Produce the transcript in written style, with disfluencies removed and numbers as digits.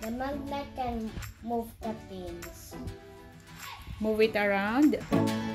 The magnet can move the pins. Move it around.